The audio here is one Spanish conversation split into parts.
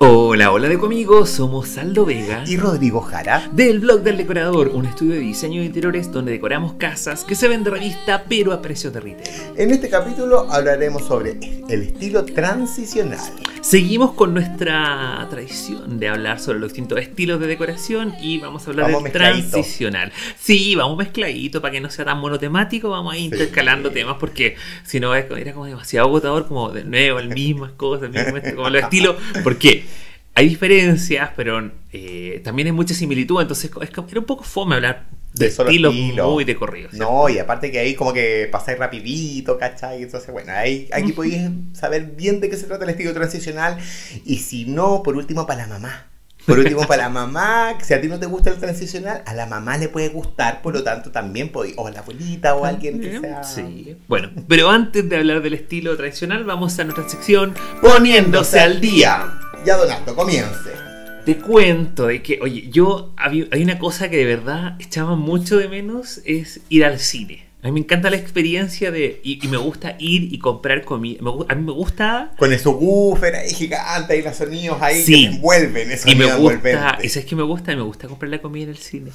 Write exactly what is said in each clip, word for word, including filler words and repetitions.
Hola, hola de amigos, somos Saldo Vega y Rodrigo Jara del blog del decorador, un estudio de diseño de interiores donde decoramos casas que se ven de revista pero a precios de retail. En este capítulo hablaremos sobre el estilo transicional. Seguimos con nuestra tradición de hablar sobre los distintos estilos de decoración y vamos a hablar vamos del transicional. Sí, vamos mezcladito para que no sea tan monotemático, vamos a ir intercalando sí. temas porque si no era como demasiado agotador, como de nuevo, las mismas cosas, mismo, como los estilos. ¿Por qué? Hay diferencias, pero eh, también hay mucha similitud, entonces es como, era un poco fome hablar de, de estilos estilo. muy de corrido. ¿Cierto? No, y aparte que ahí como que pasáis rapidito, ¿cachai? Entonces, bueno, ahí, aquí podéis saber bien de qué se trata el estilo transicional. Y si no, por último, para la mamá. Por último, para la mamá, si a ti no te gusta el transicional, a la mamá le puede gustar, por lo tanto también podéis, o a la abuelita o a alguien que sea... Sí, bueno, pero antes de hablar del estilo tradicional, vamos a nuestra sección Poniéndose al Día. Ya, Donato, comience. Te cuento de que, oye, yo, había, hay una cosa que de verdad echaba mucho de menos, es ir al cine. A mí me encanta la experiencia de, y, y me gusta ir y comprar comida. Me, a mí me gusta... Con esos woofer ahí gigantes y los sonidos ahí sí. que te envuelven. Esos y me gusta, ¿y sabes qué me gusta? Me gusta comprar la comida en el cine.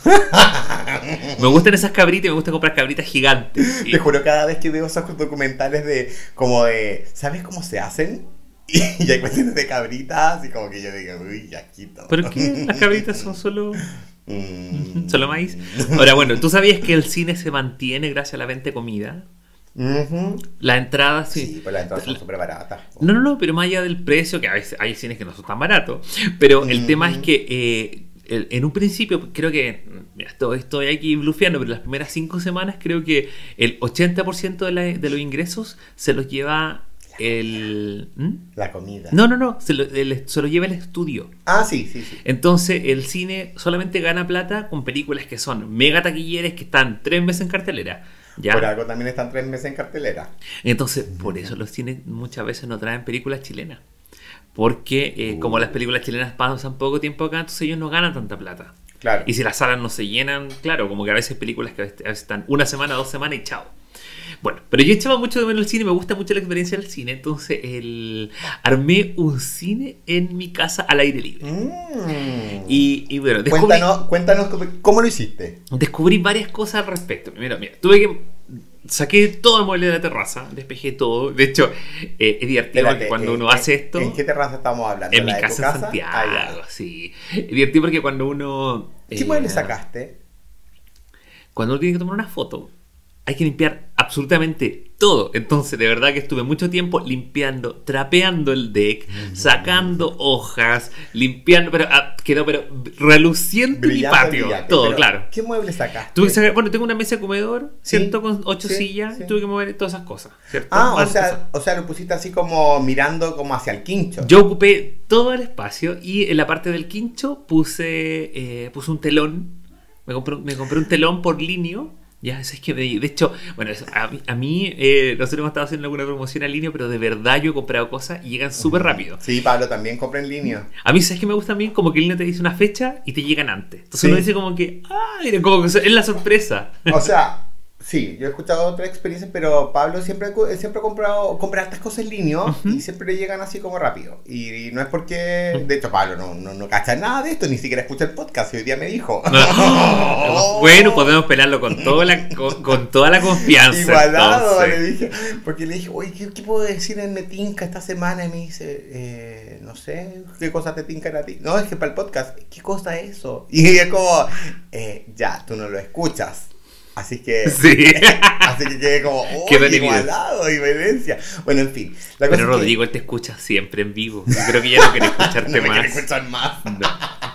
Me gustan esas cabritas y me gusta comprar cabritas gigantes. Te juro, cada vez que veo esos documentales de, como de, ¿sabes cómo se hacen? Y hay cuestiones de cabritas y como que yo digo, uy, ya quito. ¿Pero qué? Las cabritas son solo... Mm. ¿Solo maíz? Ahora, bueno, ¿tú sabías que el cine se mantiene gracias a la venta de comida? Uh-huh. La entrada, sí. Sí, pues las entradas son súper baratas. No, no, no, pero más allá del precio, que a veces hay cines que no son tan baratos, pero uh-huh. el tema es que eh, el, en un principio, creo que, mira, estoy, estoy aquí blufeando, pero las primeras cinco semanas creo que el ochenta por ciento de, la, de los ingresos se los lleva... El... ¿Mm? La comida. No, no, no, se lo, el, se lo lleva el estudio. Ah, sí, sí, sí. Entonces el cine solamente gana plata con películas que son mega taquilleras, que están tres meses en cartelera. ¿Ya? Por algo también están tres meses en cartelera. Entonces, por eso los cines muchas veces no traen películas chilenas. Porque eh, uh. como las películas chilenas pasan poco tiempo acá, entonces ellos no ganan tanta plata. Claro. Y si las salas no se llenan, claro, como que a veces películas que a veces están una semana, dos semanas y chao. Bueno, pero yo echaba mucho de menos el cine, me gusta mucho la experiencia del cine, entonces el... armé un cine en mi casa al aire libre. Mm. Y, y bueno, descubrí... Cuéntanos, cuéntanos cómo lo hiciste. Descubrí varias cosas al respecto. Primero, mira, tuve que... Saqué todo el mueble de la terraza, despejé todo. De hecho, eh, es divertido Espérate, porque cuando eh, uno eh, hace esto... ¿En qué terraza estamos hablando? En mi ¿La casa, casa en Santiago, ah, sí. Es divertido porque cuando uno... ¿Qué eh, mueble sacaste? Cuando uno tiene que tomar una foto, hay que limpiar absolutamente todo. Entonces, de verdad que estuve mucho tiempo limpiando, trapeando el deck, mm-hmm. sacando hojas, limpiando, pero ah, quedó pero reluciente brillante, mi patio. Brillante, todo, claro. ¿Qué mueble sacaste? Tuve que sacar, bueno, tengo una mesa de comedor, ¿Sí? siento con ocho ¿Sí? sillas, ¿Sí? tuve que mover todas esas cosas, ¿cierto? Ah, Más o sea, cosas. o sea, lo pusiste así como mirando como hacia el quincho. Yo ocupé todo el espacio y en la parte del quincho puse, eh, puse un telón. Me compré, me compré un telón por línea. Ya, es que de hecho, bueno, eso, a mí, a mí eh, nosotros hemos estado haciendo alguna promoción en línea, pero de verdad yo he comprado cosas y llegan súper rápido. Sí, Pablo también compra en línea. A mí, ¿sabes qué me gusta bien? Como que el línea te dice una fecha y te llegan antes. Entonces sí. uno dice como que, ¡ay! Como que es la sorpresa. O sea, sí, yo he escuchado otras experiencias, pero Pablo siempre, siempre ha comprado compra hartas cosas en línea uh-huh. y siempre le llegan así como rápido. Y, y no es porque, de hecho, Pablo no, no, no cacha nada de esto, ni siquiera escucha el podcast, y hoy día me dijo. No. Bueno, podemos pelarlo con toda la, con, con toda la confianza. Igualado, entonces. Le dije, porque le dije, oye, ¿qué, qué puedo decir en Me Tinca esta semana? Y me dice, eh, no sé, ¿qué cosa te tincan a ti? No, es que para el podcast, ¿qué cosa es eso? Y es como, eh, ya, tú no lo escuchas. Así que, sí. así que quedé como, oh, igualado, evidencia. Bueno, en fin. La cosa Pero Rodrigo, que... él te escucha siempre en vivo. Yo creo que ya no quiere escucharte no me más. quiere escuchar más. No.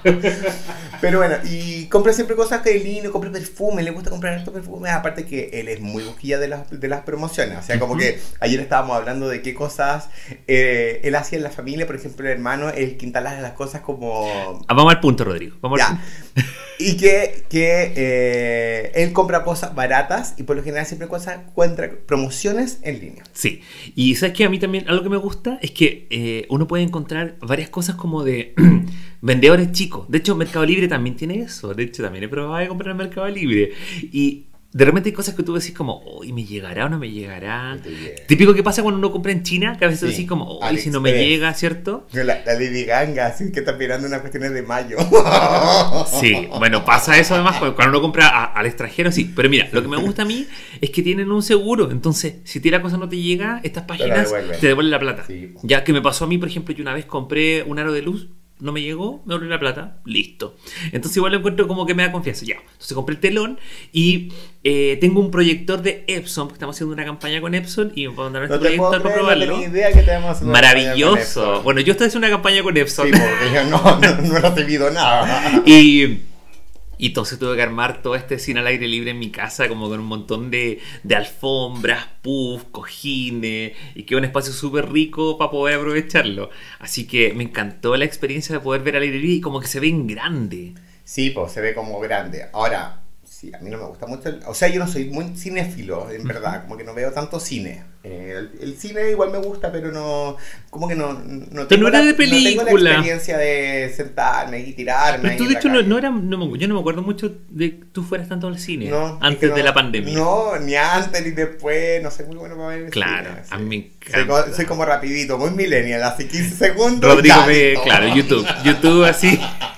Pero bueno, y compra siempre cosas que el niño, compra perfume, le gusta comprar estos perfumes. Aparte que él es muy busquilla de las, de las promociones. O sea, como uh-huh. que ayer estábamos hablando de qué cosas eh, él hacía en la familia. Por ejemplo, el hermano, el que instala las cosas como... Ah, vamos al punto, Rodrigo. Vamos ya. al punto. Y que, que eh, él compra cosas baratas y por lo general siempre cosas, encuentra promociones en línea. Sí, y sabes que a mí también algo que me gusta es que eh, uno puede encontrar varias cosas como de vendedores chicos. De hecho, Mercado Libre también tiene eso. De hecho, también he probado de comprar en Mercado Libre. Y de repente hay cosas que tú decís como, uy, ¿me llegará o no me llegará? Que te llegue. Típico que pasa cuando uno compra en China, que a veces Sí. decís como, uy, si no me AliExpress. llega, ¿cierto? La, la Lady Ganga, así que está mirando unas cuestiones de mayo. Sí, bueno, pasa eso además cuando uno compra a- al extranjero, sí. Pero mira, lo que me gusta a mí es que tienen un seguro. Entonces, si ti la cosa no te llega, estas páginas devuelven. te devuelven la plata. Sí. Ya que me pasó a mí, por ejemplo, yo una vez compré un aro de luz, no me llegó, me devolvió la plata, listo. Entonces igual lo encuentro como que me da confianza. Ya, entonces compré el telón y eh, tengo un proyector de Epson, porque estamos haciendo una campaña con Epson y me puedo mandar este No te puedo proyector para creer, no probarlo. tenía idea que te vamos a hacer una campaña con Maravilloso. eso. Bueno, yo estoy haciendo una campaña con Epson. Sí, porque yo no, no, no he recibido nada. Y, y entonces tuve que armar todo este cine al aire libre en mi casa, como con un montón de, de alfombras, puff, cojines, y que un espacio súper rico para poder aprovecharlo. Así que me encantó la experiencia de poder ver al aire libre y como que se ve en grande. Sí, pues se ve como grande. Ahora, sí, a mí no me gusta mucho. El, o sea, yo no soy muy cinéfilo, en verdad. Como que no veo tanto cine. Eh, el, el cine igual me gusta, pero no. Como que no. No Pero no era la, de no tengo la película. experiencia de sentarme y tirarme. Pero ahí tú en de la hecho no, calle. no era, no me- yo no me acuerdo mucho de que tú fueras tanto al cine No, es antes que no- de la pandemia. No, ni antes ni después. No soy muy bueno para ver el Claro, cine, a mí me Soy, encanta. co- soy como rapidito, muy millennial, así quince segundos. Rodrigo ya, ve, listo. claro, YouTube. YouTube así.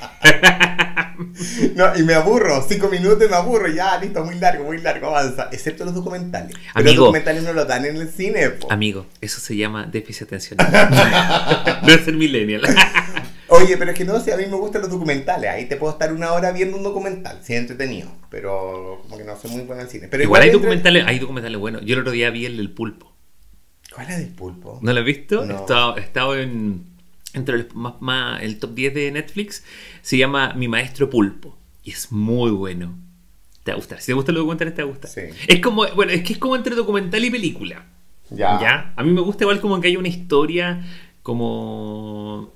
No, y me aburro, cinco minutos y me aburro, ya, listo, muy largo, muy largo, avanza. Excepto los documentales. Pero los Amigo. documentales no los dan en el cine, po. Amigo, eso se llama déficit atencional. No es ser millennial. Oye, pero es que no, si a mí me gustan los documentales, ahí te puedo estar una hora viendo un documental, si es entretenido, pero como que no soy muy bueno al cine. Pero Igual hay entre- documentales, hay documentales buenos. Yo el otro día vi el del pulpo. ¿Cuál es el pulpo? ¿No lo has visto? No. He estado, he estado en entre el, más, más- el top diez de Netflix. Se llama Mi Maestro Pulpo. Y es muy bueno. Te va a gustar. Si te gustan los documentales, te va a gustar. Sí. Es como, bueno, es que es como entre documental y película. Ya. ¿Ya? A mí me gusta igual como que haya una historia como...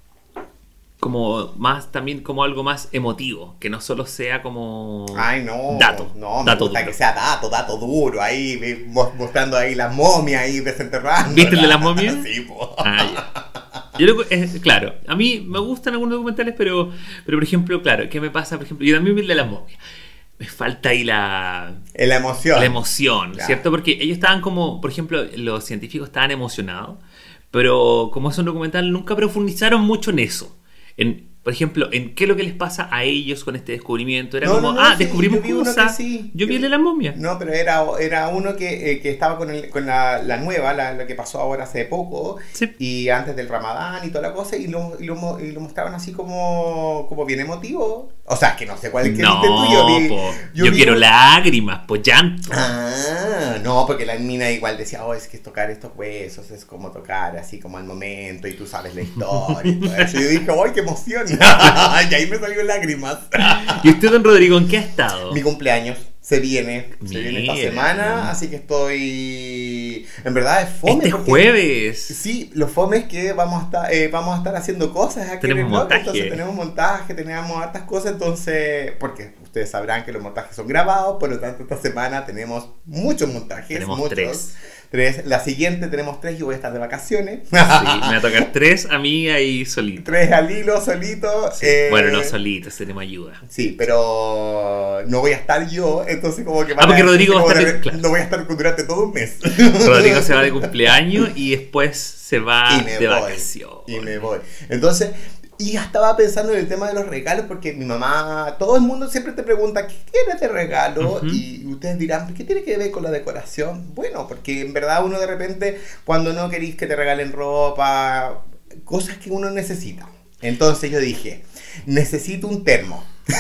como más, también como algo más emotivo. Que no solo sea como... Ay, no. Dato. No, me dato gusta duro. que sea dato, dato duro, ahí vi- mo- mostrando ahí las momias ahí desenterrando. ¿Viste el de las momias? Sí, po. Ah, ya. Yo lo- eh, claro, a mí me gustan algunos documentales, pero, pero por ejemplo, claro, ¿qué me pasa? Por ejemplo, yo también vi el de las momias. Me falta ahí la, En la emoción. la emoción, Claro. ¿cierto? Porque ellos estaban como, por ejemplo, los científicos estaban emocionados, pero como es un documental, nunca profundizaron mucho en eso. En, por ejemplo, en qué es lo que les pasa a ellos con este descubrimiento. Era No, como, no, no, ah, sí, descubrimos yo vi uno que cosas. sí. Yo vi Yo- el de las momias. No, pero era, era uno que, eh, que estaba con, el, con la, la nueva, la, la que pasó ahora hace poco, Sí. y antes del Ramadán y toda la cosa, y lo, y lo, mo- y lo mostraban así como, como bien emotivo. O sea, que no sé cuál es que No, viste tú, yo vi- po. yo yo vi quiero un- lágrimas, pues llanto. Ah, no, porque la mina igual decía, oh, es que tocar estos huesos es como tocar así como al momento y tú sabes la historia y todo eso. Y yo dije, ¡ay, qué emoción! Y ahí me salieron lágrimas. ¿Y usted, don Rodrigo, en qué ha estado? Mi cumpleaños se viene, se viene esta Mira. semana, así que estoy... En verdad es fome. Este porque- jueves. Sí, lo fome es que vamos a estar, eh, vamos a estar haciendo cosas aquí Tenemos en el blog, montaje. entonces tenemos montaje, tenemos hartas cosas, entonces, porque ustedes sabrán que los montajes son grabados, por lo tanto esta semana tenemos muchos montajes. Tenemos muchos. tres. Tres. La siguiente tenemos tres, yo voy a estar de vacaciones. Sí, me va a tocar tres a mí ahí solito. Tres al hilo, solito. Sí. eh, Bueno, no solitos, tenemos ayuda. Sí, pero no voy a estar yo, entonces como que... Ah, porque van a- Rodrigo va a como estar de- de- claro. No voy a estar durante todo un mes. Rodrigo se va de cumpleaños y después se va y me de voy, vacaciones. y me voy. Entonces, y ya estaba pensando en el tema de los regalos, porque mi mamá, todo el mundo siempre te pregunta, ¿qué quieres de regalo? Ujú. Y ustedes dirán, ¿qué tiene que ver con la decoración? Bueno, porque en verdad uno de repente, cuando no querís que te regalen ropa, cosas que uno necesita. Entonces yo dije, necesito un termo.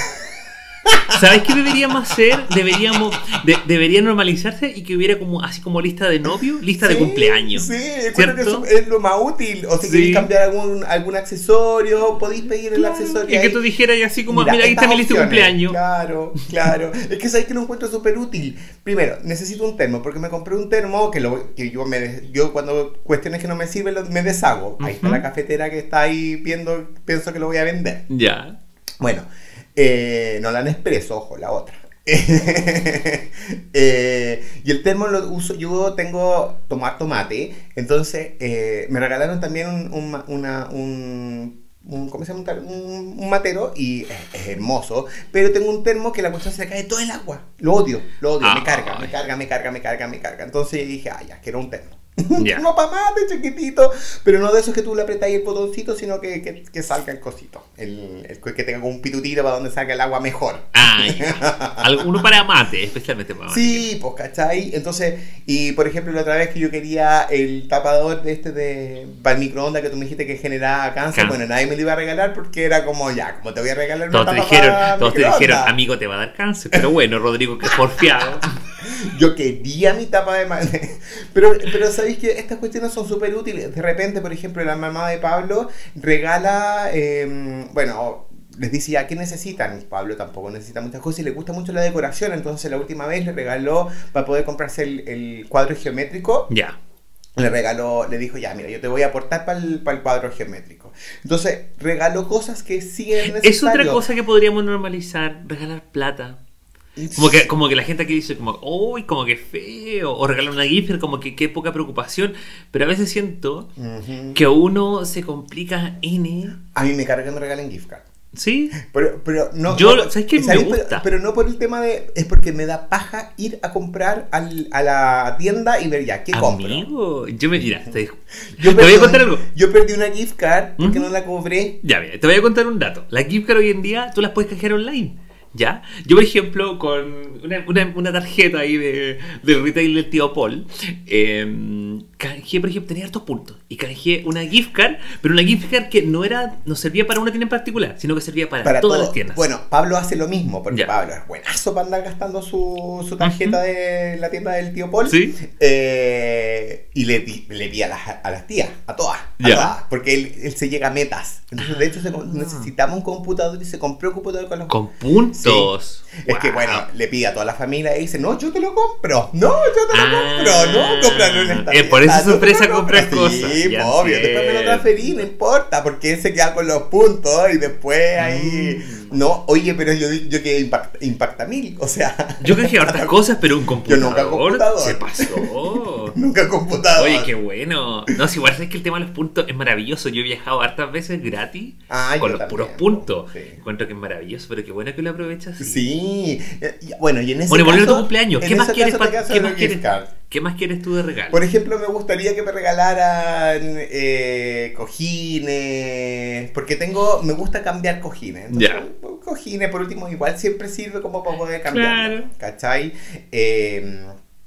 ¿Sabes qué deberíamos hacer? Deberíamos, de- debería normalizarse y que hubiera como así como lista de novio, lista de Sí, cumpleaños. Sí, encuentro que ¿cierto? eso es lo más útil. O si Sí. queréis cambiar algún, algún accesorio, podéis pedir el Claro, accesorio. y que ahí. tú dijeras así como, mira, ahí estas está mi lista de opciones. cumpleaños. Claro, claro. Es que sabéis que lo encuentro súper útil. Primero, necesito un termo, porque me compré un termo que, lo, que yo, me, yo cuando cuestiones que no me sirven, lo- me deshago. Ahí está Ujú. la cafetera que está ahí viendo, pienso que lo voy a vender. Ya. Bueno, eh, no la Nespresso, ojo, la otra. Eh, y el termo lo uso, yo tengo tomar tomate, entonces eh, me regalaron también un, un, ma- una, un un, ¿cómo se llama? Un, un matero y es, es hermoso, pero tengo un termo que la cuestión se le cae todo el agua. Lo odio, lo odio, Ah, me carga, me ay. carga, me carga, me carga, me carga. Entonces dije, ah, ya, quiero un termo. Ya. No para mate, chiquitito, pero no de esos que tú le apretáis el botoncito, sino que, que, que salga el cosito, el, el que tenga como un pitutito para donde salga el agua mejor. Ay, uno para mate, especialmente para mate. Sí, pues, ¿cachai? Entonces, y por ejemplo, la otra vez que yo quería el tapador de este de para el microondas que tú me dijiste que generaba cáncer, Cáncer. bueno, nadie me lo iba a regalar porque era como, ya, como te voy a regalar una Todos te tapa dijeron, para todos te microondas. dijeron, amigo, te va a dar cáncer. Pero bueno, Rodrigo, que porfiado. Yo quería mi tapa de ma- pero, pero sabéis que estas cuestiones son súper útiles. De repente, por ejemplo, la mamá de Pablo regala, eh, bueno, les dice ya, ¿qué necesitan? Pablo tampoco necesita muchas cosas y le gusta mucho la decoración. Entonces la última vez le regaló, para poder comprarse el, el cuadro geométrico, Ya. le regaló, le dijo, ya, mira, yo te voy a aportar para el, para el cuadro geométrico. Entonces regaló cosas que sí es necesario. Es otra cosa que podríamos normalizar, regalar plata. Como que, como que la gente aquí dice como, uy, como que feo, o regalar una gift card, como que qué poca preocupación, pero a veces siento Ujú. que uno se complica N, A mí me carga que me regalen gift card. ¿sí? Pero, pero no. Yo, no, ¿sabes qué? Me Pero, gusta. pero no por el tema de. Es porque me da paja ir a comprar al, a la tienda y ver ya, ¿qué compro? Amigo, yo me, mira, te, Yo te voy perdí a contar un- algo. Yo perdí una gift card porque Ujú. no la cobré. Ya, mira, te voy a contar un dato. Las gift card hoy en día tú las puedes canjear online. ¿Ya? Yo, por ejemplo, con una, una, una tarjeta ahí de, del retail del tío Paul, eh, canjeé, por ejemplo, tenía hartos puntos. Y canjeé una gift card, pero una gift card que no era no servía para una tienda en particular, sino que servía para, Para todas todo. las tiendas. Bueno, Pablo hace lo mismo, porque Ya. Pablo es buenazo para andar gastando su, su tarjeta Ujú. de la tienda del tío Paul. Sí. Eh, y le, di- le di a las, a las tías, a todas, a Ya. todas, porque él, él se llega a metas. Entonces, de hecho, se, Ah. necesitaba un computador y se compró un computador con los Con puntos. Es que Wow. bueno, le pide a toda la familia y dice, no, yo te lo compro, no, yo te lo Ah, compro, no, cómpralo en esta eh, por tienda, eso es no te sorpresa lo comprar compro". cosas, Sí, ya obvio, después me lo entiendo. transferí, no importa, porque él se queda con los puntos y después ahí, Mm. no, oye, pero yo, yo quedé impacta, impacta mil, o sea. Yo canjeé hartas cosas, pero un computador. nunca computador. Se pasó. Nunca computador. Oye, qué bueno. No, si igual sabes que el tema de los puntos es maravilloso. Yo he viajado hartas veces gratis Ah, con yo los también, puros puntos. sí. Encuentro que es maravilloso, pero qué bueno que lo aprovechas. así. Sí, eh, y- bueno, y en ese Bueno, y volviendo a caso, tu cumpleaños, en ¿qué más ese quieres? caso te pa- quedas ¿Qué con más la quieres? gift card. ¿Qué más quieres tú de regalo? Por ejemplo, me gustaría que me regalaran eh, cojines, porque tengo, me gusta cambiar cojines. Entonces, Ya. cojines, por último, igual siempre sirve como para poder cambiar. Claro. ¿Cachai? Eh,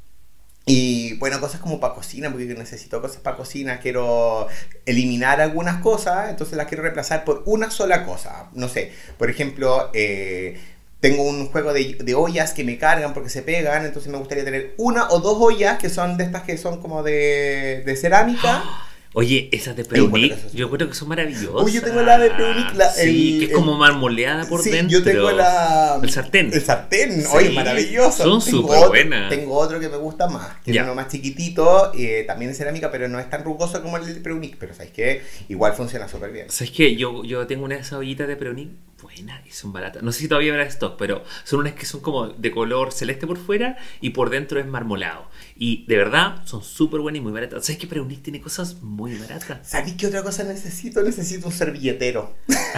y bueno, cosas como para cocina, porque necesito cosas para cocina, quiero eliminar algunas cosas, entonces las quiero reemplazar por una sola cosa. No sé, por ejemplo, eh, tengo un juego de, de ollas que me cargan porque se pegan, entonces me gustaría tener una o dos ollas que son de estas que son como de, de cerámica. Oye, esas de Ay, bueno, Preunic, esas son- yo creo que son maravillosas. Uy, yo tengo la de Preunic, la- Sí, el- que es el- como marmoleada por Sí, dentro. yo tengo la... El sartén. El sartén, Sí, oye, maravilloso. son Tengo súper otro- buenas. Tengo otro que me gusta más, que Ya. es uno más chiquitito, eh, también es cerámica, pero no es tan rugoso como el de Preunic, pero sabes que igual funciona súper bien. ¿Sabes qué? Yo, yo tengo una de esas ollitas de Preunic buenas y son baratas. No sé si todavía habrá stock, pero son unas que son como de color celeste por fuera y por dentro es marmolado. Y de verdad son súper buenas y muy baratas. ¿Sabes que Preunic tiene cosas muy baratas? ¿Sabes qué otra cosa necesito? Necesito un servilletero.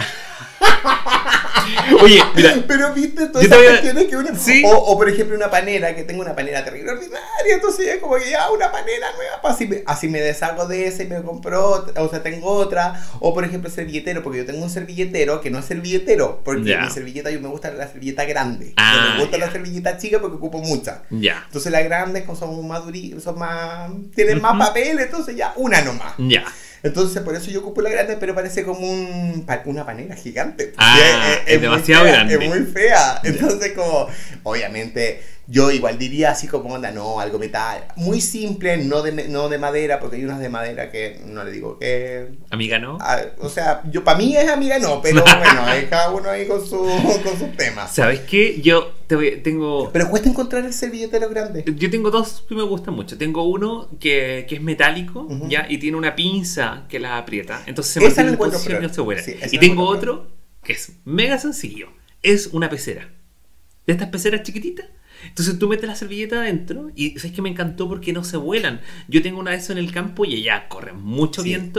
Oye, mira, Pero viste todas Yo te esas voy a- cuestiones que una... Sí. O, o, por ejemplo una panera, que tengo una panera terrible ordinaria, entonces es como que ya una panera nueva, pues así me, así me deshago de esa y me compro otra, o sea, tengo otra. O por ejemplo servilletero, porque yo tengo un servilletero que no es servilletero, porque Ya. mi servilleta, yo me gusta la servilleta grande. Ah, no me gusta ya. la servilleta chica porque ocupo mucha. ya, Entonces las grandes como son más duras, son más... tienen más Ujú. papel, entonces ya una nomás. ya. Entonces por eso yo ocupo la grande, pero parece como un, pa- una panera gigante. Ah, Y es muy demasiado fea, grande. Es muy fea. Entonces como, obviamente, yo igual diría así como, onda, no, algo metal. Muy simple, no de, me- no de madera, porque hay unas de madera que no le digo que... Amiga, ¿no? ah, o sea, yo para mí es amiga no, pero bueno, es cada uno ahí con, su, con sus temas. ¿Sabes qué? Yo te voy- tengo... Pero cuesta encontrar el servilletero grande. Yo tengo dos que me gustan mucho. Tengo uno que, que es metálico, Ujú. ¿ya? Y tiene una pinza que la aprieta. Entonces se Esa mantiene la en encuentro posición y peor. no se vuela. Sí, esa Y la tengo encuentro otro que es mega sencillo. Es una pecera. De estas peceras chiquititas. Entonces tú metes la servilleta adentro y sabes que me encantó porque no se vuelan. Yo tengo una de esas en el campo y allá corre mucho Sí. viento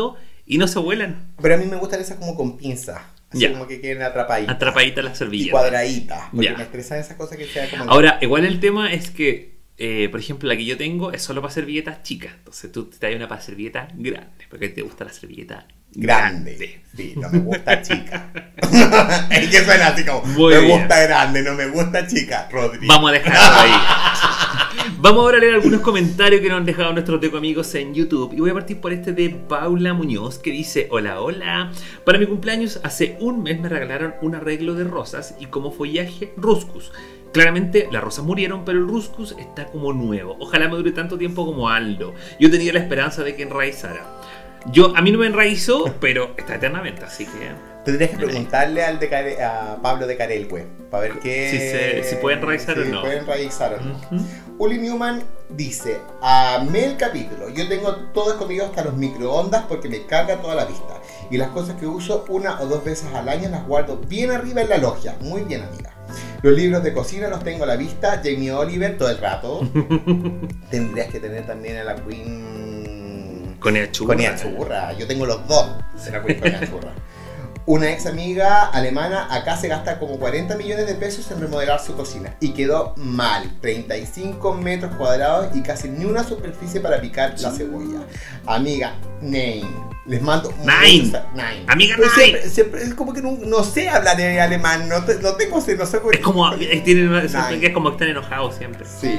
y no se vuelan. Pero a mí me gustan esas como con pinzas. Así Ya. como que queden atrapaditas. Atrapaditas las Y servilletas. cuadraditas. Porque Ya. me estresan esas cosas que sea como... Ahora, igual el tema es que, eh, por ejemplo, la que yo tengo es solo para servilletas chicas. Entonces tú te das una para servilleta grande, porque te gusta la servilleta grande. grande. Sí, no me gusta chica. Es que suena así como, Muy me bien. gusta grande, no me gusta chica, Rodri. Vamos a dejarlo ahí. Vamos ahora a leer algunos comentarios que nos han dejado nuestros teco amigos en YouTube. Y voy a partir por este de Paula Muñoz, que dice: hola, hola. Para mi cumpleaños hace un mes me regalaron un arreglo de rosas y como follaje ruscus. Claramente las rosas murieron, pero el ruscus está como nuevo. Ojalá me dure tanto tiempo como Aldo. Yo tenía la esperanza de que enraizara. Yo, a mí no me enraizó, pero está eternamente, así que... Tendrías que preguntarle al de Care- a Pablo de Carelhue para ver qué... Si se- si puede enraizar o no. Si puede enraizar o no. Ujú. Uli Newman dice: amé el capítulo. Yo tengo todo escondido hasta los microondas porque me carga toda la vista. Y las cosas que uso una o dos veces al año las guardo bien arriba en la logia. Muy bien, amiga. Los libros de cocina los tengo a la vista. Jamie Oliver todo el rato. Tendrías que tener también a la Queen... Con churra. Con churra. Yo tengo los dos de la Queen con churra. Una ex amiga alemana acá se gasta como cuarenta millones de pesos en remodelar su cocina y quedó mal, treinta y cinco metros cuadrados y casi ni una superficie para picar la cebolla. Amiga, nine. Les mando un Nine. beso. Nine. Amiga, Pero nine. siempre, siempre es como que no, no sé hablar en alemán, no, te- no tengo, no sé cómo. Es como, eh, tienen, Nine. es como que están enojados siempre. Sí.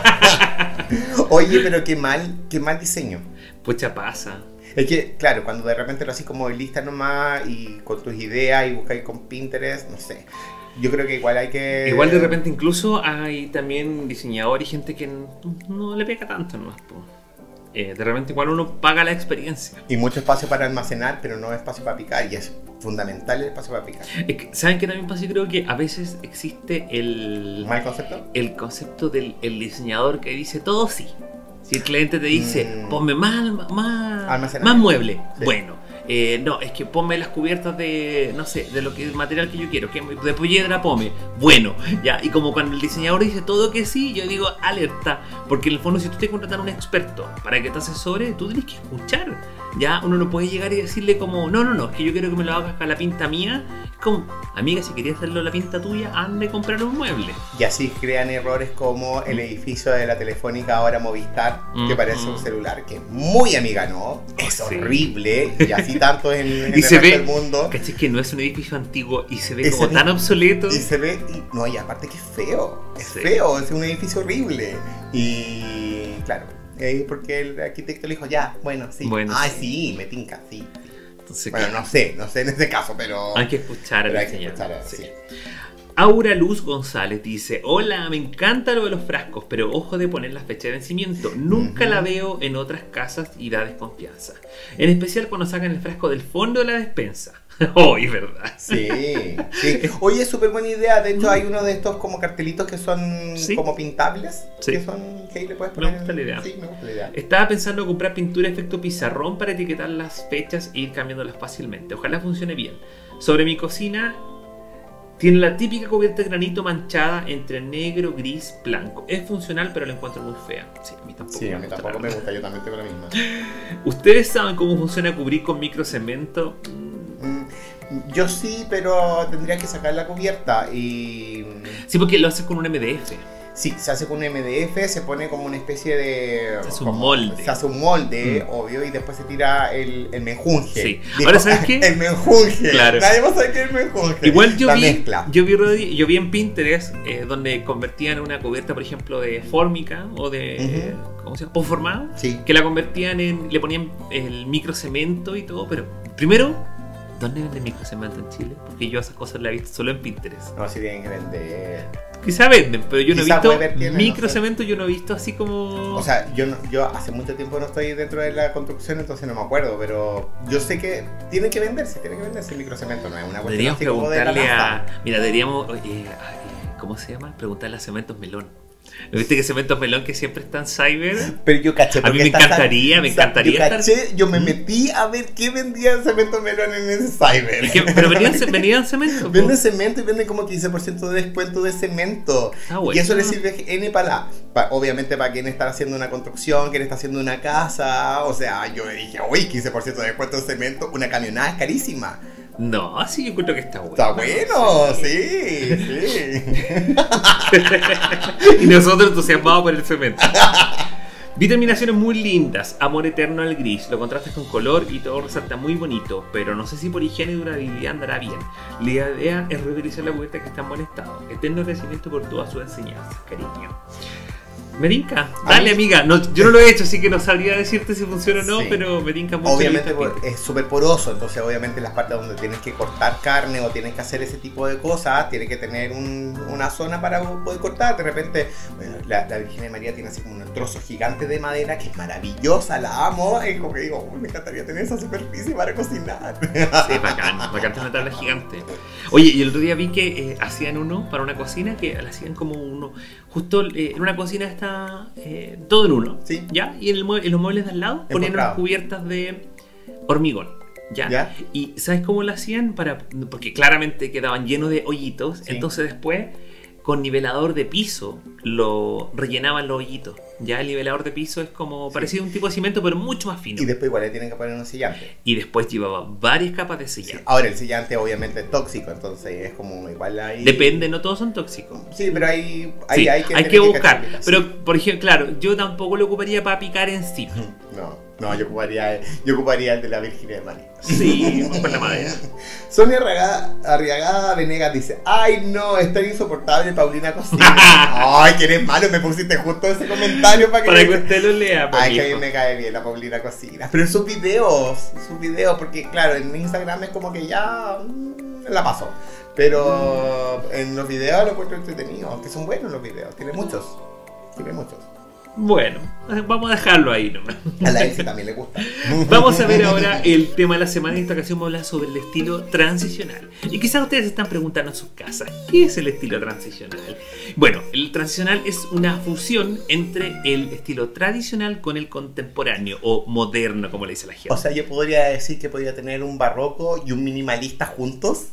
Oye, pero qué mal, qué mal diseño. Pucha, pasa. Es que, claro, cuando de repente lo haces como lista nomás y con tus ideas y buscáis con Pinterest, no sé. Yo creo que igual hay que... Igual de repente incluso hay también diseñador y gente que no, no le pega tanto nomás. Po. Eh, de repente igual uno paga la experiencia. Y mucho espacio para almacenar, pero no espacio para picar. Y es fundamental el espacio para picar. Es que, ¿saben qué también pasa? Yo creo que a veces existe el, ¿Mal concepto? el concepto del el diseñador que dice todo sí. Si el cliente te dice, Mm. ponme más, más, Almacenamiento. más mueble, Sí. bueno, eh, no, es que ponme las cubiertas de, no sé, de lo que el material que yo quiero, que de piedra pome, bueno, ya, y como cuando el diseñador dice todo que sí, yo digo alerta, porque en el fondo si tú te contratas a un experto para que te asesore, tú tienes que escuchar, ya, uno no puede llegar y decirle como, no, no, no, es que yo quiero que me lo hagas con la pinta mía, es como, amiga, si querías hacerlo a la pinta tuya, ande a comprar un mueble. Y así crean errores como el edificio de la Telefónica ahora Movistar, que Mm, parece mm. un celular, que es muy amiga, ¿no? Es Sí. horrible, y así tanto en, en Y el se resto ve, del mundo. ¿cachai? Que no es un edificio antiguo y se ve Y como se tan ve- obsoleto. Y se ve, y, no, y aparte que es feo, es Sí. feo, es un edificio horrible. Y claro, es porque el arquitecto le dijo, ya, bueno, sí. Bueno, Ay, sí. sí, me tinca, sí. Entonces, Bueno, claro, no sé, no sé en este caso, pero hay que escuchar al pero hay que diseñador. escuchar, Sí. sí. Aura Luz González dice: hola, me encanta lo de los frascos, pero ojo de poner la fecha de vencimiento. Nunca Ujú. la veo en otras casas y da desconfianza. En especial cuando sacan el frasco del fondo de la despensa. Oh, es verdad. Sí, sí. Oye, es súper buena idea. De hecho, hay uno de estos como cartelitos que son Sí. como pintables. Sí. Que son, que ahí le puedes Me poner. gusta la idea. Sí, me gusta la idea. Estaba pensando en comprar pintura efecto pizarrón para etiquetar las fechas e ir cambiándolas fácilmente. Ojalá funcione bien. Sobre mi cocina, tiene la típica cubierta de granito manchada entre negro, gris, blanco. Es funcional, pero la encuentro muy fea. Sí, a mí tampoco. Sí, me a mí gusta, tampoco la me verdad. gusta. Yo también tengo la misma. ¿Ustedes saben cómo funciona cubrir con microcemento? Mm, Yo sí, pero tendría que sacar la cubierta y... Sí, porque lo haces con un M D F. Sí, se hace con un M D F, se pone como una especie de... Se hace un como- molde. Se hace un molde, Mm. obvio, y después se tira el, el menjunje. Sí. Dijo, Ahora, ¿sabes qué? El menjunje. Claro. Nadie va a saber qué es el menjunje. Igual yo la vi, mezcla. yo vi, Rodri- yo vi en Pinterest eh, donde convertían una cubierta, por ejemplo, de fórmica o de... ¿Cómo se llama? Poformado. Sí. Que la convertían en... Le ponían el microcemento y todo, pero primero, ¿dónde venden microcemento en Chile? Porque yo esas cosas las he visto solo en Pinterest. No, si tienen que vender... Quizá venden, pero yo no he Quizá visto Weber tiene, no sé. microcemento, yo no he visto así como... O sea, yo, no- yo hace mucho tiempo no estoy dentro de la construcción, entonces no me acuerdo, pero yo sé que tienen que venderse, tienen que venderse el microcemento, no es una cuestión Deberíamos así como de la preguntarle NASA. a... Mira, deberíamos... oye, a- eh, ¿cómo se llama? Preguntarle a Cementos Melón. ¿No viste que Cementos Melón que siempre está en Cyber? Pero yo caché. A mí me encantaría, me encantaría yo caché, estar... yo me metí a ver qué vendían Cemento Melón en ese Cyber. ¿Qué? Pero venían, venían cemento. Venden cemento y venden como quince por ciento de descuento de cemento. Ah, bueno. Y eso le sirve N para la, pa, obviamente para quien está haciendo una construcción, quien está haciendo una casa. O sea, yo dije, uy, quince por ciento de descuento de cemento, una camionada es carísima. No, sí, yo creo que está bueno. Está bueno, sí, sí. Y nosotros entusiasmados por el cemento. Vi terminaciones muy lindas, amor eterno al gris, lo contrastas con color y todo resalta muy bonito, pero no sé si por higiene y durabilidad andará bien. La idea es reutilizar la cubierta que está en buen estado. Eterno agradecimiento por todas sus enseñanzas, cariño. Me tinca, dale amiga, no, yo no lo he hecho así que no sabría decirte si funciona o no, sí. Pero me tinca mucho. Obviamente es súper poroso, entonces obviamente las partes donde tienes que cortar carne o tienes que hacer ese tipo de cosas, tienes que tener un, una zona para poder cortar. De repente, bueno, la, la Virgen de María tiene así como un trozo gigante de madera que es maravillosa, la amo, y como que digo, me encantaría tener esa superficie para cocinar. Sí, bacán, bacán tener una tabla gigante. Oye, y el otro día vi que eh, hacían uno para una cocina, que le hacían como uno, justo eh, en una cocina esta Eh, todo en uno, sí. ¿Ya? Y en, el mue en los muebles de al lado ponían unas cubiertas de hormigón, ¿ya? ¿Ya? Y ¿sabes cómo lo hacían? Para, porque claramente quedaban llenos de hoyitos, sí. Entonces después con nivelador de piso lo rellenaban los hoyitos. Ya el nivelador de piso es como sí. Parecido a un tipo de cemento, pero mucho más fino. Y después igual le tienen que poner un sellante. Y después llevaba varias capas de sellante. Sí. Ahora el sellante obviamente es tóxico, entonces es como igual hay... Depende, no todos son tóxicos. Sí, pero hay, hay, sí, hay que, hay que buscar. Que pero por ejemplo, claro, yo tampoco lo ocuparía para picar encima. No. No, yo ocuparía, yo ocuparía el de la Virgen de María. Sí, con la madera. Sonia Arriagada, Arriagada Venegas dice: ay no, es tan insoportable Paulina Cocina. Ay, que eres malo, me pusiste justo ese comentario para que, para que usted lo lea. Ay, que a mí me cae bien la Paulina Cocina. Pero en sus videos, sus videos, porque claro, en Instagram es como que ya mmm, la paso. Pero mm. en los videos lo encuentro entretenido, que son buenos los videos, tiene muchos, tiene muchos. Bueno, vamos a dejarlo ahí nomás. A la Elsie también le gusta. Vamos a ver ahora el tema de la semana. En esta ocasión vamos a hablar sobre el estilo transicional. Y quizás ustedes se están preguntando en sus casas, ¿qué es el estilo transicional? Bueno, el transicional es una fusión entre el estilo tradicional con el contemporáneo o moderno, como le dice la gente. O sea, yo podría decir que podría tener un barroco y un minimalista juntos.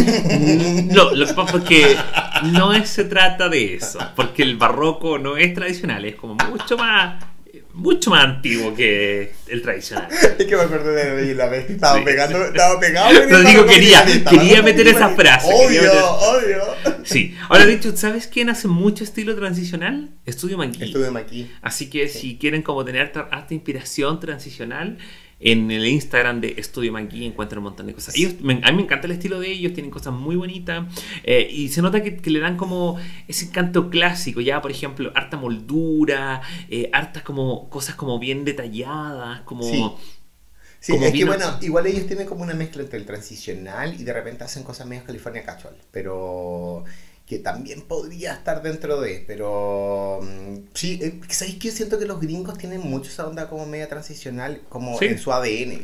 No, lo que pasa es que no es, se trata de eso, porque el barroco no es tradicional, es como mucho más mucho más antiguo que el tradicional. Es que me acuerdo de la vez que estaba sí. pegando, estaba pegado. No digo, quería, quería meter esa frase. Obvio, meter... obvio. Sí. Ahora, de hecho, ¿sabes quién hace mucho estilo transicional? Estudio Manquí. Estudio Manquí. Así que sí. si quieren como tener harta inspiración transicional, en el Instagram de Estudio Manquí encuentran un montón de cosas. Ellos, me, a mí me encanta el estilo de ellos, tienen cosas muy bonitas eh, y se nota que, que le dan como ese encanto clásico, ya por ejemplo, harta moldura, eh, hartas como cosas como bien detalladas, como... Sí. Sí, como es bien... que bueno, igual ellos tienen como una mezcla entre el transicional y de repente hacen cosas medio California Casual, pero... que también podría estar dentro de, pero sí, eh, ¿sabéis qué? Siento que los gringos tienen mucho esa onda como media transicional, como ¿sí? en su A D N.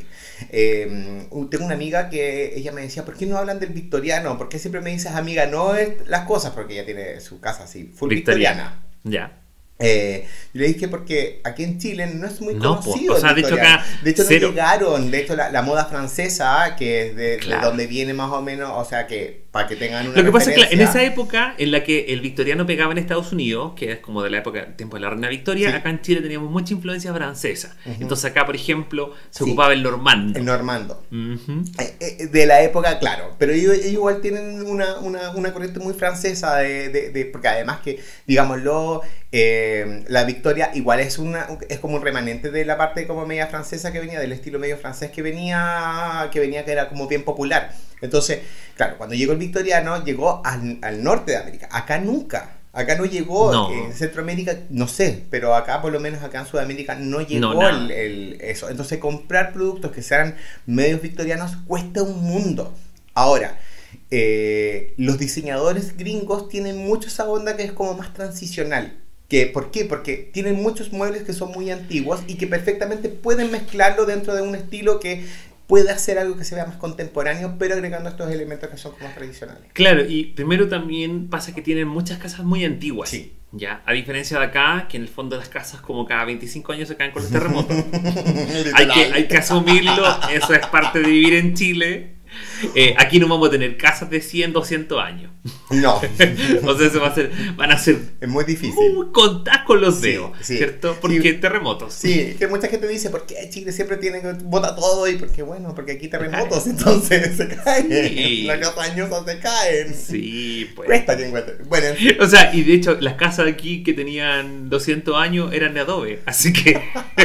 Eh, tengo una amiga que ella me decía, ¿por qué no hablan del victoriano? ¿Por qué siempre me dices, amiga, no es las cosas? Porque ella tiene su casa así, full victoriana. Ya. Eh, yo le dije porque aquí en Chile no es muy no, conocido. O sea, de hecho, acá de hecho cero. no llegaron. De hecho, la, la moda francesa, que es de, claro. de donde viene más o menos, o sea, que para que tengan una Lo que pasa es referencia. que en esa época en la que el victoriano pegaba en Estados Unidos, que es como de la época, tiempo de la reina Victoria, sí. acá en Chile teníamos mucha influencia francesa. Uh-huh. Entonces acá, por ejemplo, se sí. ocupaba el normando. El normando. Uh-huh. eh, eh, de la época, claro. Pero ellos, ellos igual tienen una, una, una corriente muy francesa, de, de, de, porque además que, digámoslo, eh, la Victoria igual es una es como un remanente de la parte como media francesa que venía, del estilo medio francés que venía, que venía que era como bien popular. Entonces, claro, cuando llegó el victoriano, llegó al, al norte de América. Acá nunca. Acá no llegó. No. En Centroamérica, no sé, pero acá, por lo menos acá en Sudamérica, no llegó no, el, el, eso. Entonces, comprar productos que sean medios victorianos cuesta un mundo. Ahora, eh, los diseñadores gringos tienen mucho esa onda que es como más transicional. ¿Qué? ¿Por qué? Porque tienen muchos muebles que son muy antiguos y que perfectamente pueden mezclarlo dentro de un estilo que puede hacer algo que se vea más contemporáneo, pero agregando estos elementos que son como más tradicionales. Claro, y primero también pasa que tienen muchas casas muy antiguas. Sí. Ya, a diferencia de acá, que en el fondo las casas como cada veinticinco años se caen con los terremotos. hay, que, hay que asumirlo, eso es parte de vivir en Chile. Eh, aquí no vamos a tener casas de cien, doscientos años. No. O sea, eso va a ser, van a ser es muy difícil. Muy contadas con los Sí, dedos, sí. ¿cierto? Porque Sí. terremotos. Sí, que mucha gente dice, ¿por qué Chile siempre tiene que bota todo? Y porque, bueno, porque aquí terremotos, entonces se caen. Sí. Las casas añosas se caen. Sí, pues. Cuesta que encuentre. Bueno, en fin. O sea, y de hecho, las casas aquí que tenían doscientos años eran de adobe. Así que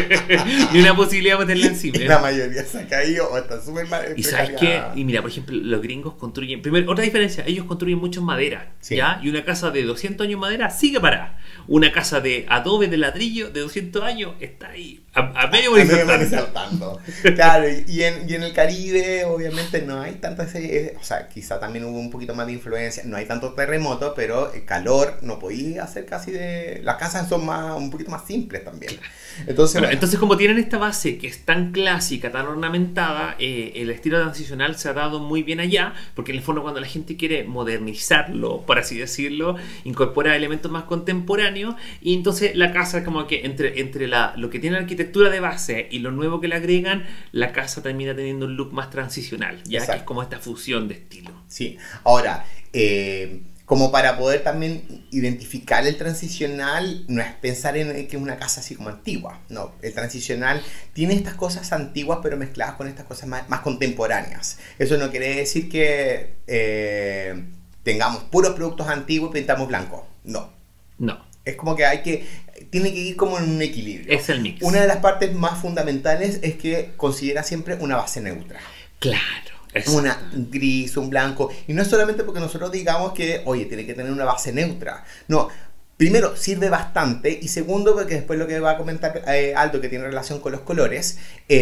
ni una posibilidad de meterla encima. la mayoría se ha caído o está súper mal. Y sabes qué, y mira, por ejemplo, los gringos construyen. Primero, otra diferencia, ellos construyen mucho en madera. Sí. ¿Ya? Y una casa de doscientos años en madera sigue parada. Una casa de adobe de ladrillo de doscientos años está ahí. A, a medio A mí me morir parece saltando. saltando. Claro, y en, y en el Caribe, obviamente, no hay tanta serie. O sea, quizá también hubo un poquito más de influencia. No hay tanto terremoto, pero el calor no podía hacer casi de. Las casas son más un poquito más simples también. Entonces, Bueno, bueno, entonces, como tienen esta base que es tan clásica, tan ornamentada, eh, el estilo transicional se ha dado muy bien allá, porque en el fondo cuando la gente quiere modernizarlo, por así decirlo, incorpora elementos más contemporáneos, y entonces la casa como que entre, entre la, lo que tiene la arquitectura de base y lo nuevo que le agregan, la casa termina teniendo un look más transicional, ya Exacto. que es como esta fusión de estilo. sí. Ahora, eh, como para poder también identificar el transicional, no es pensar en que es una casa así como antigua. No, el transicional tiene estas cosas antiguas, pero mezcladas con estas cosas más, más contemporáneas. Eso no quiere decir que eh, tengamos puros productos antiguos y pintamos blanco. No. No, Es como que hay que. Tiene que ir como en un equilibrio. es el mix. Una de las partes más fundamentales es que considera siempre una base neutra. Claro. Una un gris, un blanco. Y no es solamente porque nosotros digamos que, oye, tiene que tener una base neutra. No. Primero, sirve bastante. Y segundo, porque después lo que va a comentar eh, Aldo, que tiene relación con los colores,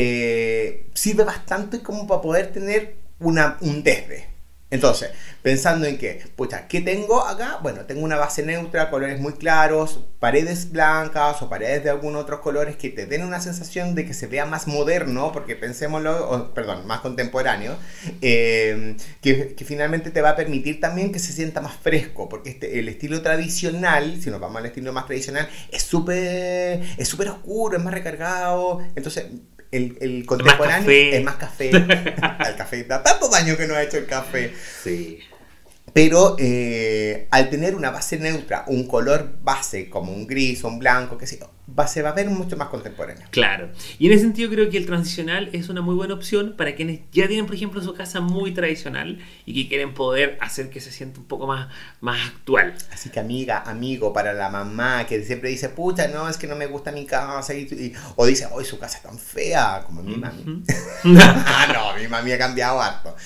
eh, sirve bastante como para poder tener una, un desde. Entonces, pensando en que, pucha, ¿qué tengo acá? Bueno, tengo una base neutra, colores muy claros, paredes blancas o paredes de algún otros colores que te den una sensación de que se vea más moderno, porque pensémoslo, o, perdón, más contemporáneo, eh, que, que finalmente te va a permitir también que se sienta más fresco, porque este, el estilo tradicional, si nos vamos al estilo más tradicional, es súper es súper oscuro, es más recargado, entonces... El, el contemporáneo es más café. El café da tanto daño que nos ha hecho el café. Sí. Pero eh, al tener una base neutra, un color base como un gris o un blanco, que sé yo, va, se va a ver mucho más contemporáneo. Claro. Y en ese sentido creo que el transicional es una muy buena opción para quienes ya tienen, por ejemplo, su casa muy tradicional y que quieren poder hacer que se sienta un poco más, más actual. Así que amiga, amigo, para la mamá que siempre dice, pucha, no, es que no me gusta mi casa. Y, y, o dice, hoy su casa es tan fea como mi mami. Uh-huh. Ah, no, mi mami ha cambiado harto.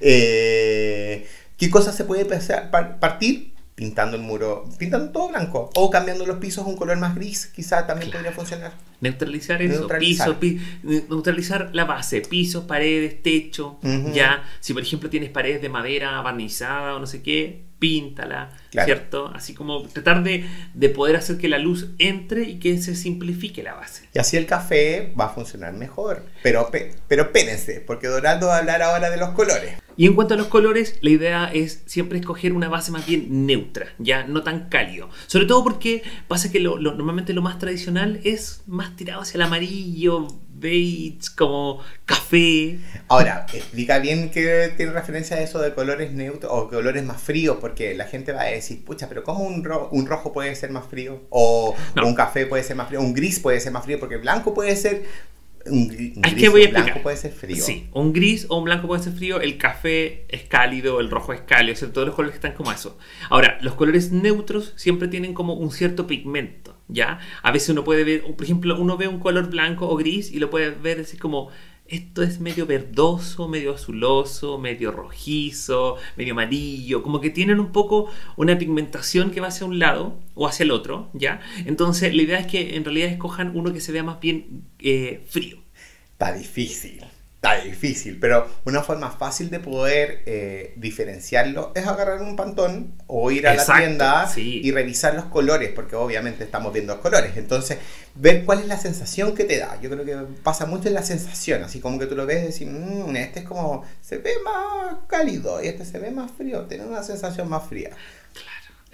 Eh... ¿Qué cosas se puede empezar, partir? Pintando el muro, pintando todo blanco. O cambiando los pisos a un color más gris, quizá también Claro. podría funcionar. Neutralizar eso, Neutralizar. piso, pi, neutralizar la base, pisos, paredes, techo, Uh-huh. ya. Si por ejemplo tienes paredes de madera barnizada o no sé qué, píntala, Claro. ¿cierto? Así como tratar de, de poder hacer que la luz entre y que se simplifique la base. Y así el café va a funcionar mejor. Pero, pe- pero espérense, porque Dorando va a hablar ahora de los colores. Y en cuanto a los colores, la idea es siempre escoger una base más bien neutra, ya no tan cálido. Sobre todo porque pasa que lo, lo- normalmente lo más tradicional es más tirado hacia el amarillo, beige, como café. Ahora, explica bien que tiene referencia a eso de colores neutros o colores más fríos, porque la gente va a decir, pucha, pero ¿cómo un, ro- un rojo puede ser más frío? O No. un café puede ser más frío, un gris puede ser más frío, porque el blanco puede ser... Un, gri- un Es gris que voy a o un blanco explicar. puede ser frío. Sí, un gris o un blanco puede ser frío, el café es cálido, el rojo es cálido, o sea, todos los colores están como eso. Ahora, los colores neutros siempre tienen como un cierto pigmento, ¿ya? A veces uno puede ver, por ejemplo, uno ve un color blanco o gris y lo puede ver así como, esto es medio verdoso, medio azuloso, medio rojizo, medio amarillo, como que tienen un poco una pigmentación que va hacia un lado o hacia el otro, ¿ya? Entonces, la idea es que en realidad escojan uno que se vea más bien eh, frío. Está difícil, está difícil, pero una forma fácil de poder eh, diferenciarlo es agarrar un pantón o ir a Exacto, la tienda sí. y revisar los colores, porque obviamente estamos viendo los colores. Entonces, ver cuál es la sensación que te da. Yo creo que pasa mucho en la sensación, así como que tú lo ves y decís, mmm, este es como, se ve más cálido y este se ve más frío, tiene una sensación más fría. Claro,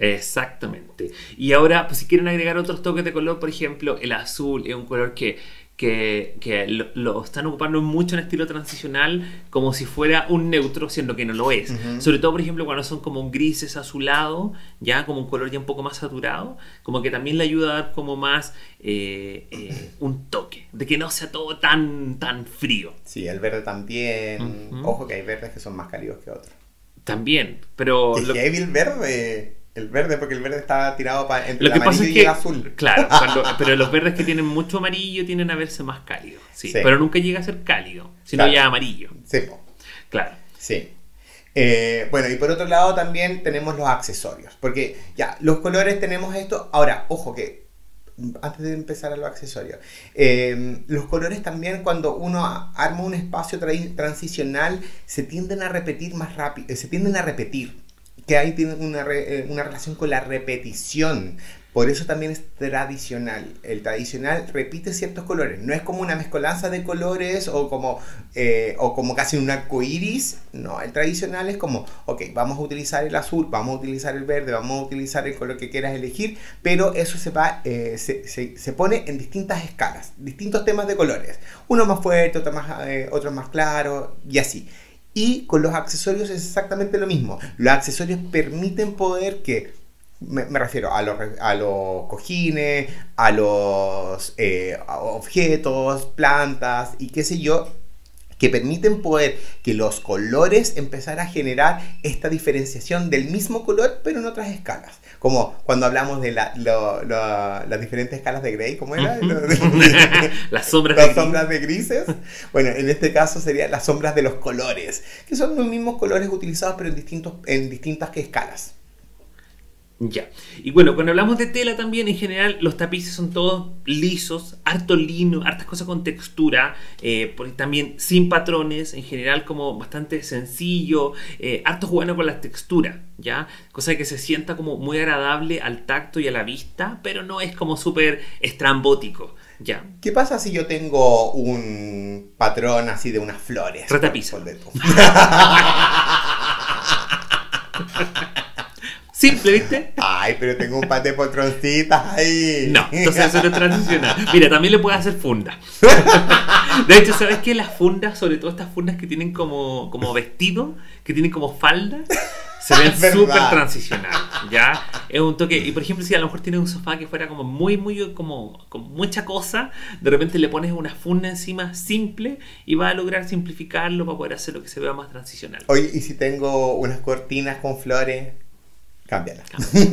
Exactamente. Y ahora, pues si quieren agregar otros toques de color, por ejemplo, el azul es un color que, que, que lo, lo están ocupando mucho en estilo transicional como si fuera un neutro, siendo que no lo es. Uh-huh. Sobre todo, por ejemplo, cuando son como grises azulados, ya como un color ya un poco más saturado, como que también le ayuda a dar como más eh, eh, un toque, de que no sea todo tan, tan frío. Sí, el verde también. Uh-huh. Ojo que hay verdes que son más cálidos que otros. También, pero... ¡Qué lo... heavy el verde! El verde, porque el verde está tirado para entre lo que el amarillo pasa es y que, el azul. Claro, cuando, pero los verdes que tienen mucho amarillo tienden a verse más cálidos. Sí, sí. Pero nunca llega a ser cálido, sino claro. ya amarillo. Sí, po. Claro. Sí. Eh, bueno, y por otro lado también tenemos los accesorios. Porque ya, los colores tenemos esto. Ahora, ojo que, antes de empezar a los accesorios, eh, los colores también cuando uno arma un espacio tra- transicional se tienden a repetir más rápido, eh, se tienden a repetir. Que ahí tienen una, re, una relación con la repetición. Por eso también es tradicional. El tradicional repite ciertos colores. No es como una mezcolanza de colores o como, eh, o como casi un arco iris. No, el tradicional es como, ok, vamos a utilizar el azul, vamos a utilizar el verde, vamos a utilizar el color que quieras elegir, pero eso se, va, eh, se, se, se pone en distintas escalas, distintos temas de colores. Uno más fuerte, otro más, eh, otro más claro y así. Y con los accesorios es exactamente lo mismo. Los accesorios permiten poder que, me, me refiero a los, a los cojines, a los eh, a objetos, plantas y qué sé yo, que permiten poder que los colores empezar a generar esta diferenciación del mismo color, pero en otras escalas. Como cuando hablamos de la, lo, lo, las diferentes escalas de Grey, ¿cómo era? las sombras, las de, sombras de grises. Bueno, en este caso serían las sombras de los colores, que son los mismos colores utilizados, pero en, distintos, en distintas escalas. Ya. Y bueno, cuando hablamos de tela también, en general, los tapices son todos lisos, harto lino, hartas cosas con textura, eh, también sin patrones, en general como bastante sencillo, eh, harto jugando con las texturas, ¿ya? Cosa que se sienta como muy agradable al tacto y a la vista, pero no es como súper estrambótico, ¿ya? ¿Qué pasa si yo tengo un patrón así de unas flores? Retapiza. Simple, ¿viste? Ay, pero tengo un par de patroncitas ahí. No, entonces eso no es transicional. Mira, también le puedes hacer funda. De hecho, ¿sabes qué? Las fundas, sobre todo estas fundas que tienen como, como vestido, que tienen como falda, se ven súper transicional, ¿ya? Es un toque. Y por ejemplo, si a lo mejor tienes un sofá que fuera como muy, muy, como, como mucha cosa, de repente le pones una funda encima simple y va a lograr simplificarlo para poder hacer lo que se vea más transicional. Oye, ¿y si tengo unas cortinas con flores? Cámbiala.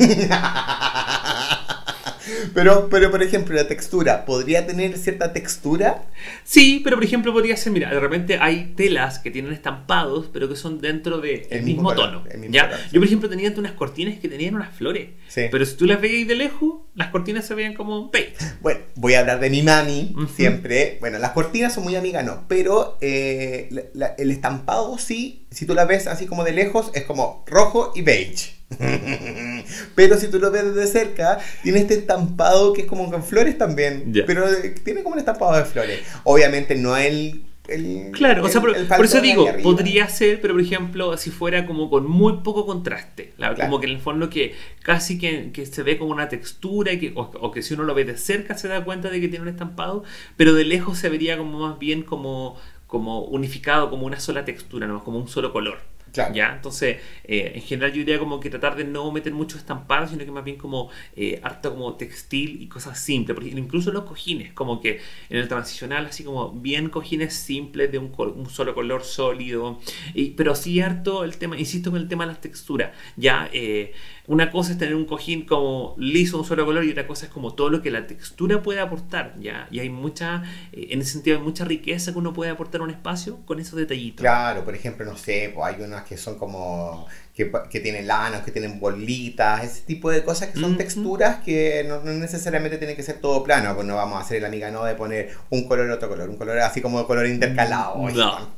Pero, pero, por ejemplo, la textura, ¿podría tener cierta textura? Sí, pero por ejemplo podría ser, mira, de repente hay telas que tienen estampados, pero que son dentro del de mismo, mismo tono. Mismo ¿ya? Color, sí. Yo, por ejemplo, tenía unas cortinas que tenían unas flores, sí. Pero si tú las veías de lejos, las cortinas se veían como beige. Bueno, voy a hablar de mi mami, uh-huh. Siempre. Bueno, las cortinas son muy amigas, no, pero eh, la, la, el estampado sí, si tú las ves así como de lejos, es como rojo y beige. Pero si tú lo ves desde cerca, tiene este estampado que es como con flores también, yeah. Pero tiene como un estampado de flores. Obviamente no el... el claro, el, o sea, por, por eso digo, podría ser, pero por ejemplo, si fuera como con muy poco contraste, la, claro. Como que en el fondo que casi que, que se ve como una textura y que, o, o que si uno lo ve de cerca se da cuenta de que tiene un estampado, pero de lejos se vería como más bien como, como unificado, como una sola textura, ¿no? Como un solo color. Claro. ¿Ya? Entonces, eh, en general yo diría como que tratar de no meter mucho estampado, sino que más bien como eh, harto como textil y cosas simples, porque incluso los cojines, como que en el transicional así como bien cojines simples de un, un solo color sólido, y, pero sí harto el tema, insisto con el tema de las texturas, ya eh, una cosa es tener un cojín como liso, un solo color, y otra cosa es como todo lo que la textura puede aportar, ya, y hay mucha, eh, en ese sentido hay mucha riqueza que uno puede aportar a un espacio con esos detallitos. Claro, por ejemplo, no sé, pues hay unas que son como que, que tienen lanos, que tienen bolitas, ese tipo de cosas que son mm-hmm. texturas que no, no necesariamente tienen que ser todo plano, pues no vamos a hacer el amiga no de poner un color y otro color, un color así como color intercalado. No.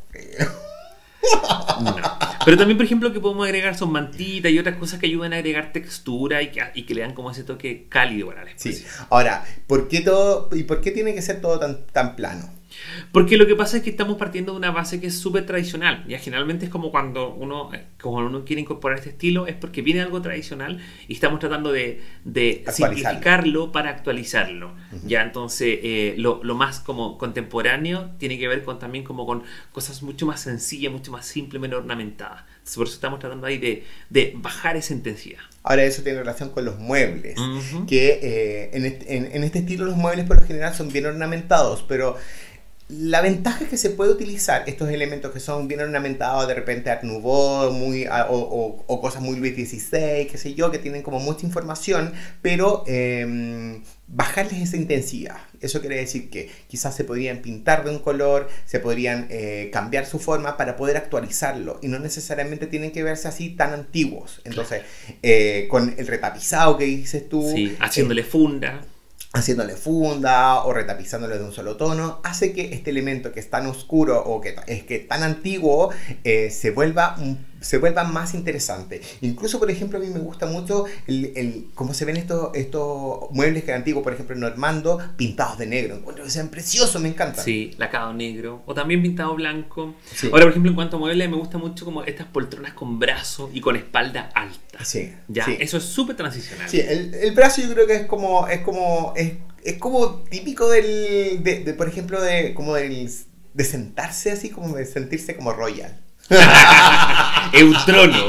No. Pero también, por ejemplo, que podemos agregar son mantitas y otras cosas que ayudan a agregar textura y que, y que le dan como ese toque cálido para la especie. Sí. Ahora, ¿por qué todo y por qué tiene que ser todo tan, tan plano? Porque lo que pasa es que estamos partiendo de una base que es súper tradicional. Ya generalmente es como cuando uno, como uno quiere incorporar este estilo, es porque viene algo tradicional y estamos tratando de, de simplificarlo para actualizarlo. Uh-huh. Ya entonces eh, lo, lo más como contemporáneo tiene que ver con también como con cosas mucho más sencillas, mucho más simples, menos ornamentadas. Por eso estamos tratando ahí de, de bajar esa intensidad. Ahora eso tiene relación con los muebles, uh-huh. que eh, en, este, en, en este estilo los muebles por lo general son bien ornamentados, pero la ventaja es que se puede utilizar estos elementos que son bien ornamentados, de repente Art Nouveau, muy, o, o, o cosas muy Luis dieciséis, qué sé yo, que tienen como mucha información, pero eh, bajarles esa intensidad. Eso quiere decir que quizás se podrían pintar de un color, se podrían eh, cambiar su forma para poder actualizarlo, y no necesariamente tienen que verse así tan antiguos. Entonces, eh, con el retapizado que dices tú, sí, haciéndole eh, funda, haciéndole funda o retapizándole de un solo tono, hace que este elemento que es tan oscuro o que es que tan antiguo eh, se vuelva se vuelva más interesante. Incluso, por ejemplo, a mí me gusta mucho el, el cómo se ven estos, estos muebles que eran antiguos, por ejemplo, en Normando, pintados de negro. Encuentro que sean preciosos, me encantan. Sí, lacado negro, o también pintado blanco. Sí. Ahora, por ejemplo, en cuanto a muebles, me gusta mucho como estas poltronas con brazo y con espalda alta. Sí, ya, sí. Eso es súper transicional. Sí, el, el brazo yo creo que es como, es como, es, es como típico del, de, de, por ejemplo, de, como del, de sentarse así, como de sentirse como royal. Es un trono.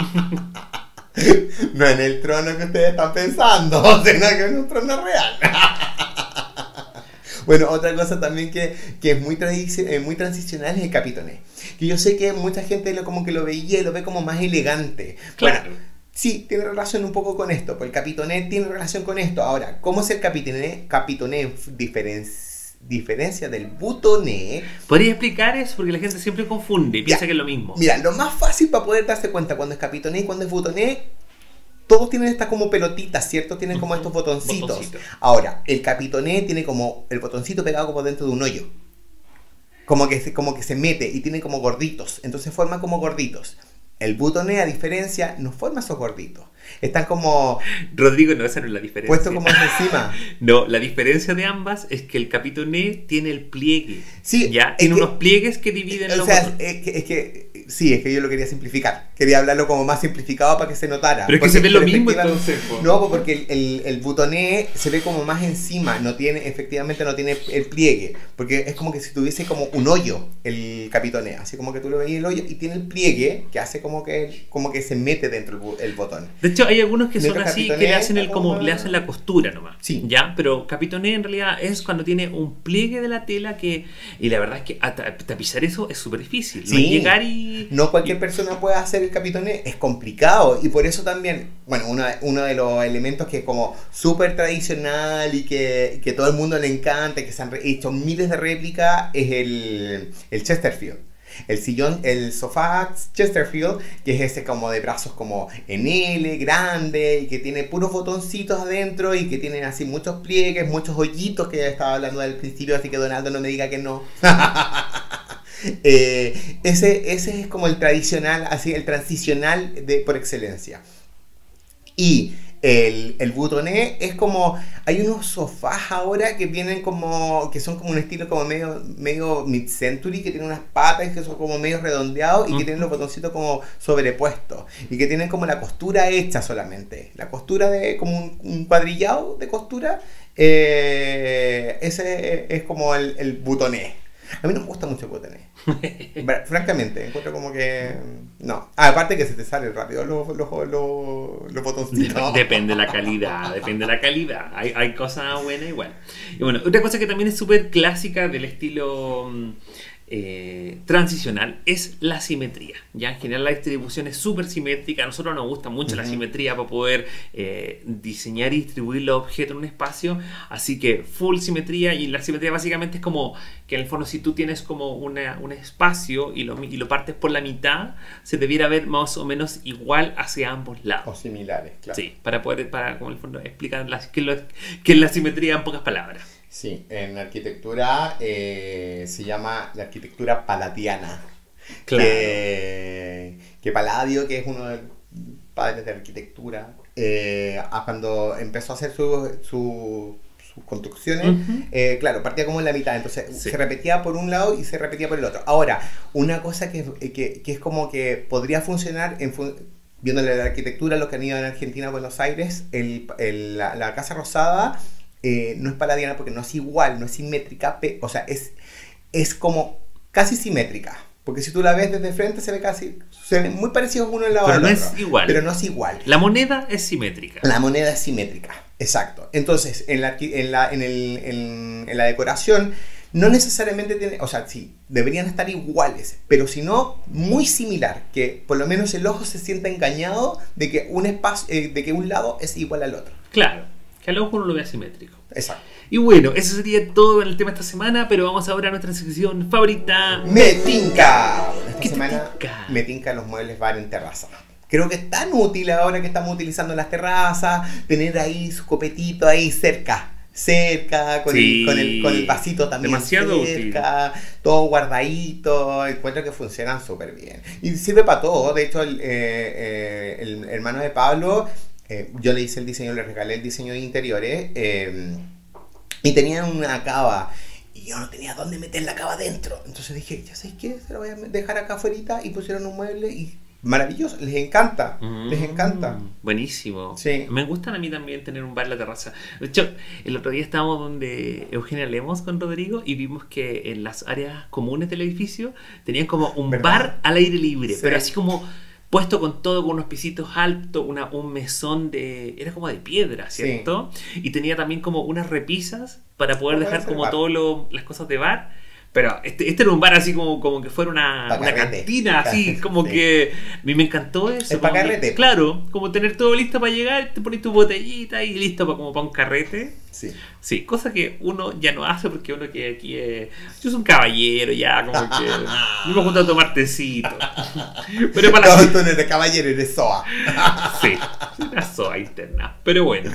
No en el trono que ustedes están pensando, sino que en un trono real. Bueno, otra cosa también que, que es muy, tradici- muy transicional es el capitoné. Que yo sé que mucha gente lo, como que lo veía y lo ve como más elegante. Claro. Bueno, sí, tiene relación un poco con esto, pues el capitoné tiene relación con esto. Ahora, ¿cómo es el capitoné? Capitoné diferencia. diferencia del butoné. ¿Podrías explicar eso? Porque la gente siempre confunde y piensa Ya, que es lo mismo. Mira, lo más fácil para poder darse cuenta cuando es capitoné y cuando es butoné, todos tienen estas como pelotitas, ¿cierto? Tienen como estos botoncitos. Botoncito. Ahora, el capitoné tiene como el botoncito pegado como dentro de un hoyo. Como que, se, como que se mete y tiene como gorditos. Entonces forma como gorditos. El butoné, a diferencia, no forma esos gorditos. Están como... Rodrigo, no, esa no es la diferencia. puesto como encima. No, la diferencia de ambas es que el capitoné tiene el pliegue. Sí, ya, es tiene que- unos pliegues que dividen O los sea, botones. es que, es que... Sí, es que yo lo quería simplificar. Quería hablarlo como más simplificado para que se notara. Pero es que Porque se ve lo mismo efectivamente- entonces, po. No, porque el, el, el butoné se ve como más encima. No tiene, efectivamente no tiene el pliegue. Porque es como que si tuviese como un hoyo el capitoné. Así como que tú lo veías el hoyo y tiene el pliegue que hace como que, como que se mete dentro el, bu- el botón. De hecho, hay algunos que son Mientras así, que capitoné le hacen el está como como- le hacen la costura nomás. Sí. Ya, pero capitoné en realidad es cuando tiene un pliegue de la tela que. Y la verdad es que a ta- tapizar eso es súper difícil. No Sí. es llegar y. No cualquier y- persona puede hacer el capitoné, es complicado y por eso también, bueno, uno, uno de los elementos que es como súper tradicional y que, que todo el mundo le encanta, que se han re- hecho miles de réplicas, es el, el Chesterfield. El sillón, el sofá Chesterfield, que es ese como de brazos como en L, grande, y que tiene puros botoncitos adentro y que tiene así muchos pliegues, muchos hoyitos, que ya estaba hablando al principio, así que Donaldo no me diga que no. Eh, ese, ese es como el tradicional, así el transicional de, por excelencia. Y el, el butoné es como, hay unos sofás ahora que vienen como, que son como un estilo como medio, medio mid-century, que tienen unas patas que son como medio redondeados y que Ujú. tienen los botoncitos como sobrepuestos y que tienen como la costura hecha solamente, la costura de como un, un cuadrillado de costura, eh, ese es como el, el butoné. A mí no me gusta mucho el butoné. Bra- Francamente, encuentro como que... No. Ah, aparte que se te salen rápido los, los, los, los botoncitos. Depende de la calidad, depende de la calidad. Hay, hay cosas buenas igual. Y bueno, otra cosa que también es súper clásica del estilo mm, eh, transicional es la simetría. Ya en general la distribución es súper simétrica. A nosotros nos gusta mucho la Ujú. simetría para poder eh, diseñar y distribuir los objetos en un espacio. Así que full simetría, y la simetría básicamente es como que en el fondo si tú tienes como una, un espacio y lo, y lo partes por la mitad, se debiera ver más o menos igual hacia ambos lados. O similares, claro. Sí, para poder, para como en el fondo explicar las, qué, es lo- qué es la simetría en pocas palabras. Sí, en arquitectura eh, se llama la arquitectura paladiana. Claro. Que, que Palladio, que es uno de los padres de la arquitectura, eh, a cuando empezó a hacer su, su, sus construcciones, Ujú. eh, claro, partía como en la mitad, entonces Sí. se repetía por un lado y se repetía por el otro. Ahora, una cosa que, que, que es como que podría funcionar en fun- viéndole la arquitectura, los que han ido en Argentina, Buenos Aires, el, el- la, la Casa Rosada eh, no es paladiana porque no es igual, no es simétrica, pe- o sea, es, es como casi simétrica. Porque si tú la ves desde frente se ve casi, se ven muy parecidos uno al lado Pero del no otro. es igual. Pero no es igual. La moneda es simétrica. La moneda es simétrica, exacto. Entonces, en la, en la, en el, en, en la decoración, no necesariamente tiene, o sea, sí, deberían estar iguales, pero si no, muy similar, que por lo menos el ojo se sienta engañado de que un espacio, eh, de que un lado es igual al otro. Claro, que al ojo uno lo vea simétrico. Exacto. Y bueno, eso sería todo en el tema de esta semana, pero vamos ahora a nuestra sección favorita. Me tinca. Esta ¿Qué te semana tinca? me tinca los muebles bar en terraza. Creo que es tan útil ahora que estamos utilizando las terrazas, tener ahí su copetito ahí cerca. Cerca, con, Sí, el, con, el, con el vasito también demasiado cerca, todo guardadito, encuentro que funcionan súper bien. Y sirve para todo, de hecho el, eh, eh, el hermano de Pablo, eh, yo le hice el diseño, le regalé el diseño de interiores, eh, y tenían una cava, y yo no tenía dónde meter la cava dentro, entonces dije, ya sabes qué, se lo voy a dejar acá afuera, y pusieron un mueble, y maravilloso, les encanta, Mm, les encanta. Buenísimo. Sí. Me gustan a mí también tener un bar en la terraza. De hecho, el otro día estábamos donde Eugenia Lemos con Rodrigo y vimos que en las áreas comunes del edificio tenían como un ¿Verdad? bar al aire libre, Sí. pero así como puesto con todo, con unos pisitos altos, una, un mesón de... era como de piedra, ¿cierto? Y tenía también como unas repisas para poder Para dejar hacer como bar. todas las cosas de bar. Pero este, este era un bar así como, como que fuera una, Pa' una carrete. cantina, así como Sí. que a mí me encantó eso. Es pa' como que- carrete. Claro, como tener todo listo para llegar, te pones tu botellita y listo pa- como para un carrete. Sí. Sí, cosa que uno ya no hace porque uno que aquí es... Yo soy un caballero ya, como que... Me voy a juntar a tomar tecito. Pero para la... No, tú no eres caballero, eres soa. Sí, una soa interna. Pero bueno,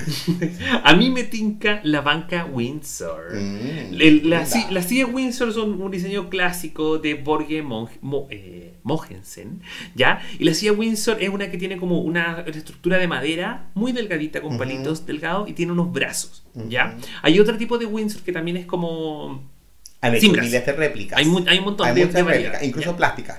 a mí me tinca la banca Windsor. Mm, El- la, linda. si- las sillas Windsor son un diseño clásico de Borge Mon- Mo- eh, Mogensen, ¿ya? Y la silla Windsor es una que tiene como una estructura de madera muy delgadita con Ujú. palitos delgados y tiene unos brazos, ¿ya? Ujú. Hay otro tipo de Windsor que también es como... Hay Sin miles brazo. de réplicas. Hay, mu- hay un montón Hay de, muchas de variedades, réplicas, incluso ¿ya? plásticas.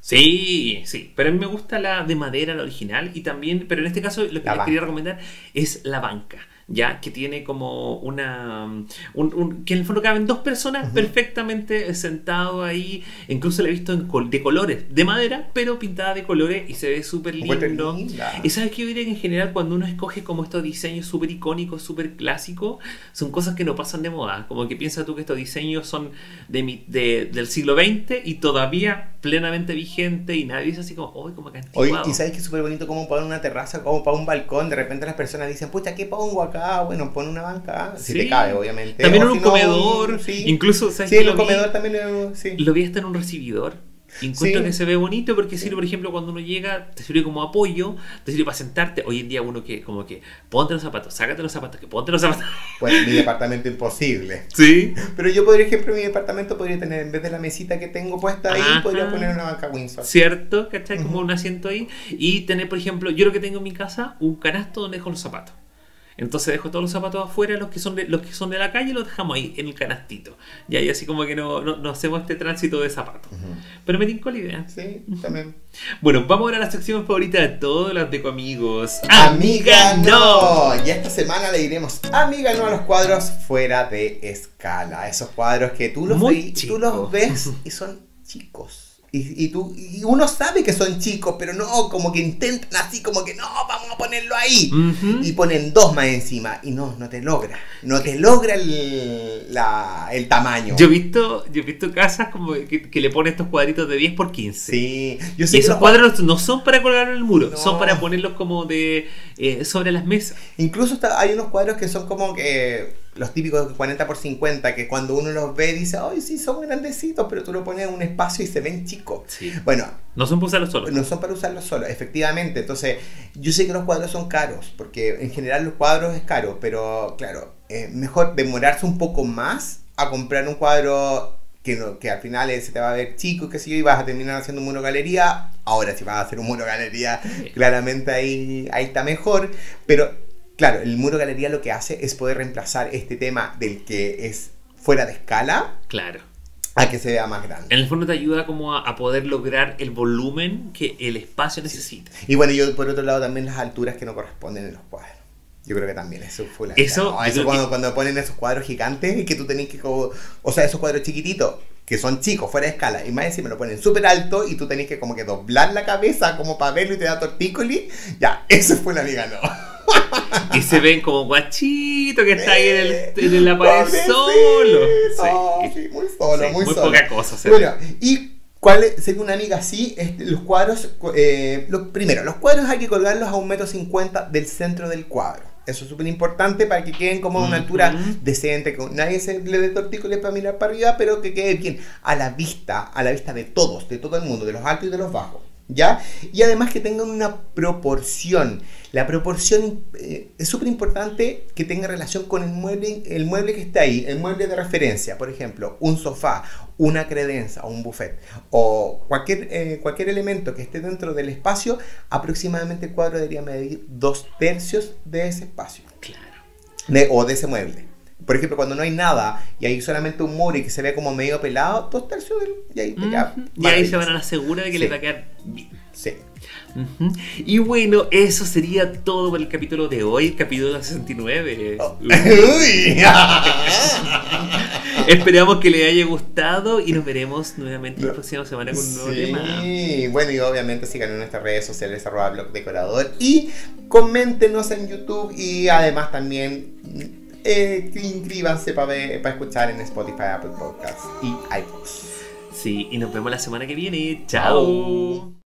Sí, sí, pero a mí me gusta la de madera, la original, y también, pero en este caso lo que La les banca. quería recomendar es la banca, ya que tiene como una, un, un- que en el fondo caben dos personas Ujú. perfectamente sentado ahí, incluso la he visto en col- de colores, de madera, pero pintada de colores y se ve súper Encuentro lindo. linda. Y sabes que yo diría que en general cuando uno escoge como estos diseños súper icónicos, súper clásicos, son cosas que no pasan de moda, como que piensa tú que estos diseños son de, mi- de- del siglo veinte y todavía plenamente vigente y nadie dice así como, uy, como que Oye, anticuado. y sabes que es súper bonito como para una terraza, como para un balcón. De repente las personas dicen, pucha, ¿qué pongo acá? Bueno, pon una banca. Si Sí. te cabe, obviamente. También O en un si no, comedor, sí. incluso, ¿sabes Sí, qué? en Lo un vi- comedor también. eh, Sí. Lo vi hasta en un recibidor. Y encuentro Sí. que se ve bonito porque sirve, por ejemplo, cuando uno llega, te sirve como apoyo, te sirve para sentarte. Hoy en día uno que, como que, ponte los zapatos, sácate los zapatos, que ponte los zapatos. Pues mi departamento imposible. Sí. Pero yo, por ejemplo, en mi departamento podría tener, en vez de la mesita que tengo puesta ahí, Ajá. podría poner una banca Windsor. ¿Cierto? ¿Cachai? Como Ujú. un asiento ahí. Y tener, por ejemplo, yo lo que tengo en mi casa, un canasto donde dejo los zapatos. Entonces dejo todos los zapatos afuera, los que son de, los que son de la calle los dejamos ahí, en el canastito. Y ahí así como que no, no, no hacemos este tránsito de zapatos. Ujú. Pero me tincó la idea. Sí, también. Bueno, vamos ahora a la sección favorita de todos los deco amigos. Amiga no. Y esta semana le diremos Amiga no a los cuadros fuera de escala. Esos cuadros que tú los, Muy ve- tú chicos. los ves y son chicos. Y, y, tú, y uno sabe que son chicos, pero no, como que intentan así, como que no, vamos a ponerlo ahí. Ujú. Y ponen dos más encima. Y no, no te logra. No te logra el, la, el tamaño. Yo he visto, yo he visto casas como que, que le ponen estos cuadritos de diez por quince. Sí, yo Y sé que esos los cuadros no son para colgar en el muro, No. son para ponerlos como de eh, sobre las mesas. Incluso está- hay unos cuadros que son como que los típicos cuarenta por cincuenta, que cuando uno los ve dice, ay, sí, son grandecitos, pero tú lo pones en un espacio y se ven chicos. Sí. Bueno, No son para usarlos solos. no son para usarlos solos, efectivamente. Entonces, yo sé que los cuadros son caros, porque en general los cuadros es caro, pero claro, es mejor demorarse un poco más a comprar un cuadro que, no, que al final eh, se te va a ver chico, que sé yo, y vas a terminar haciendo un monogalería. Ahora, si vas a hacer un monogalería, Sí. claramente ahí, ahí está mejor, pero claro, el muro galería lo que hace es poder reemplazar este tema del que es fuera de escala. Claro. A que se vea más grande. En el fondo te ayuda como a, a poder lograr el volumen que el espacio necesita. Y bueno, yo por otro lado también las alturas que no corresponden en los cuadros. Yo creo que también eso fue la... Eso, no, eso cuando, que... cuando ponen esos cuadros gigantes y que tú tenés que... Como, o sea, esos cuadros chiquititos que son chicos, fuera de escala, y más encima lo ponen súper alto y tú tenés que como que doblar la cabeza como para verlo y te da tortícoli. Ya, eso fue la amiga, no. Y se ven como guachito que está ahí en, el, en la pared solo. Sí. sí, muy solo, sí, muy, muy solo. poca cosa. Se bueno, ve. y cuál es, según una amiga así, este, los cuadros, eh, lo, primero, los cuadros hay que colgarlos a un metro cincuenta del centro del cuadro. Eso es súper importante para que queden como a una altura uh-huh. decente, que nadie se le dé tortícolis para mirar para arriba, pero que quede bien a la vista, a la vista de todos, de todo el mundo, de los altos y de los bajos. ¿Ya? Y además que tengan una proporción. La proporción eh, es súper importante que tenga relación con el mueble, el mueble que está ahí, el mueble de referencia. Por ejemplo, un sofá, una credenza o un buffet o cualquier, eh, cualquier elemento que esté dentro del espacio, aproximadamente el cuadro debería medir dos tercios de ese espacio. Claro. De, o de ese mueble. Por ejemplo, cuando no hay nada y hay solamente un muro y que se ve como medio pelado, dos tercios del, y ahí, uh-huh. ya, y ahí se van a la segura de que sí. les va a quedar bien. Sí. Uh-huh. Y bueno, eso sería todo por el capítulo de hoy, el capítulo sesenta y nueve. Oh. Uy. Esperamos que les haya gustado y nos veremos nuevamente la próxima semana con un nuevo sí. tema. Sí, bueno, y obviamente sigan en nuestras redes sociales, arroba blog decorador, y coméntenos en YouTube y además también eh, inscríbanse para ver, para escuchar en Spotify, Apple Podcasts y iVoox. Sí, y nos vemos la semana que viene. Chao.